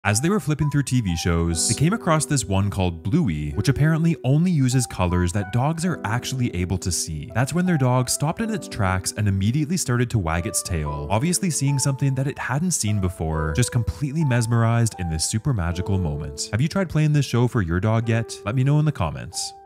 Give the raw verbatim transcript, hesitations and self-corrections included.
As they were flipping through T V shows, they came across this one called Bluey, which apparently only uses colors that dogs are actually able to see. That's when their dog stopped in its tracks and immediately started to wag its tail, obviously seeing something that it hadn't seen before, just completely mesmerized in this super magical moment. Have you tried playing this show for your dog yet? Let me know in the comments.